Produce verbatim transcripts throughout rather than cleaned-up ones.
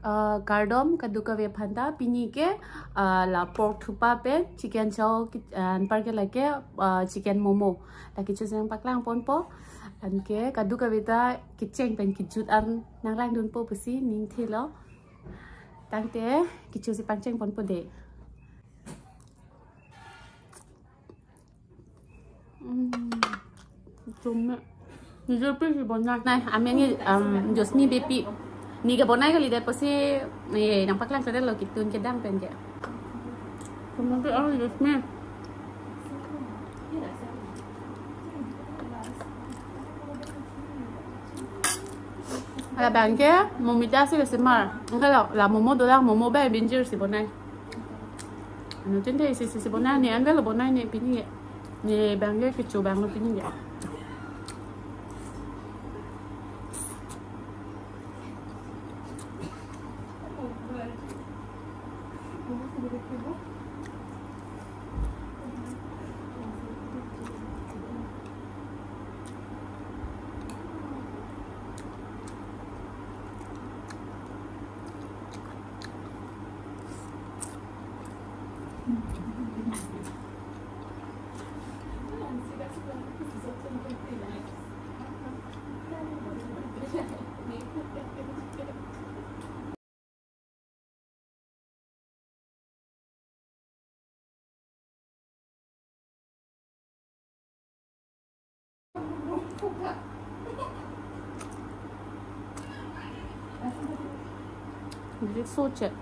gardom kaduka ve phanda pini ke la pork thupa pe chicken chow an par ke lake chicken momo la kichu sang paklang pon po an ke kaduka veta kicheng pen kichut an nanglang dun po pasi ning thelo tangte kichu si pancheng pon po de Cuma, ni jadi sih banyak. Nah, amenya um Josni bepi, ni ke bonai kali deh pasti, ni nampak lang sudah lo kitun kedang pen je. Cuma tu oh Josni. Ada bangke, mau minta sih kesemar. Enggak lah, lah momo dolar momo bay binjir si bonai. Anu cende si si bonai ni, anda lo bonai ni pini. Ni bangke kicu bang lo pini je. Jadi socet.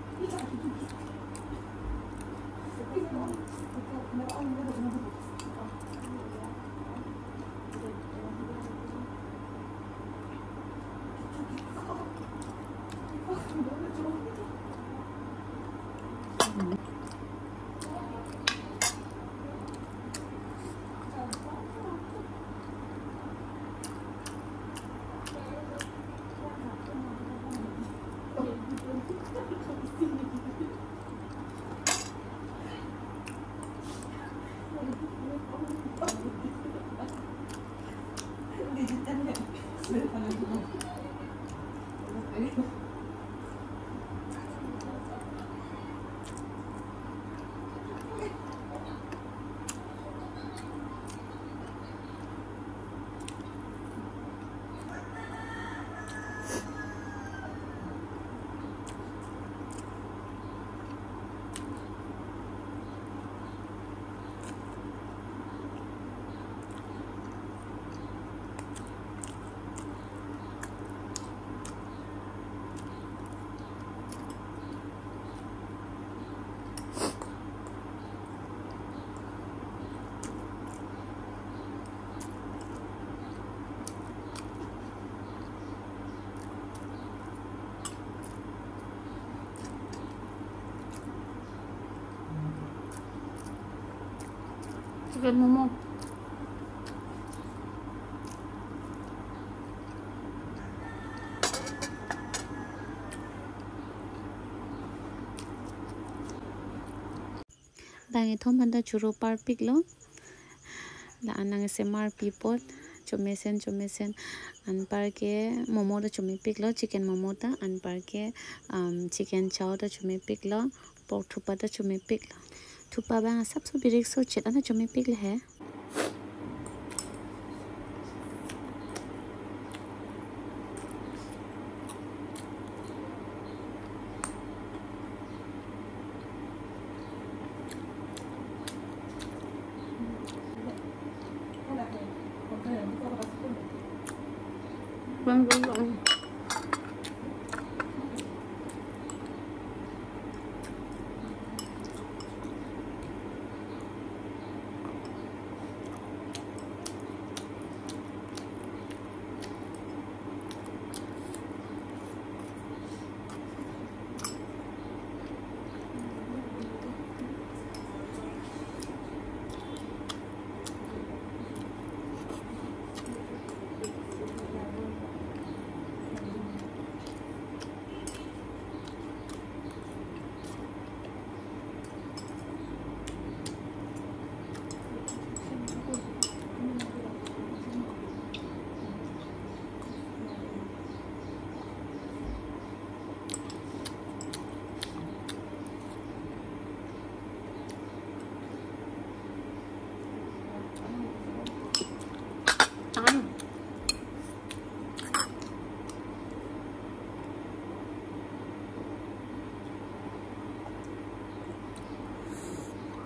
Chicken momo. Bang itu mana churro parpik lo, la anang semar pipot, chomesen chomesen, an parke momo da chomi pik lo, chicken momo da, an parke um chicken chow da chomi pik lo, pork thupa da chomi pik lo. Thukpa bang सब सब बिरेक सो चेता ना चुमी पिघल है bang bang bang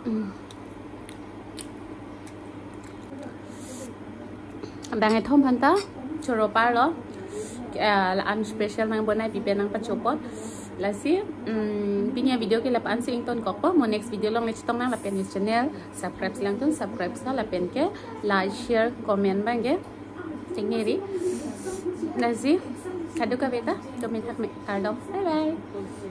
Bang thom phanta choro par lo an special nang bonai pipe nang pachopot lasi pinya video ke lapan sing ton kokpo mo next video long lech tong nang lapen ni channel subscribe silang tun subscribe sa lapen ke like share comment bangge tingeri lasi kadu ka beta to min hak me bye bye